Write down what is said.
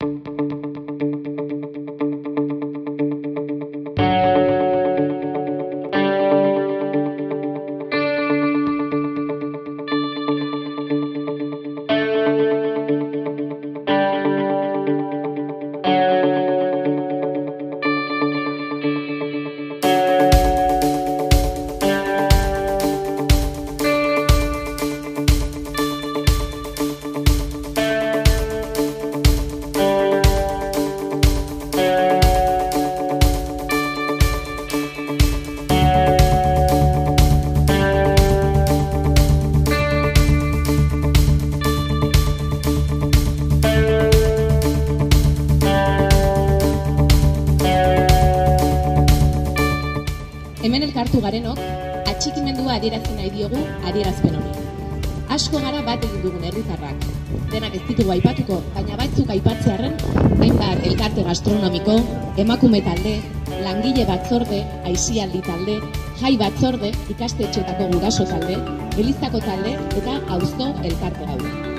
Hemen elkartu garenok, atxikimendua adierazi nahi diogu adierazpen honi. Asko gara bat egin dugun herritarrak. Denak ez ditugu aipatuko, baina batzuk aipatzearren, hainbat elkarte gastronomiko, emakume talde, langile batzorde, aisialdi talde, jai batzorde, ikastetxeetako guraso talde, elizako talde eta auzko elkarte gaude.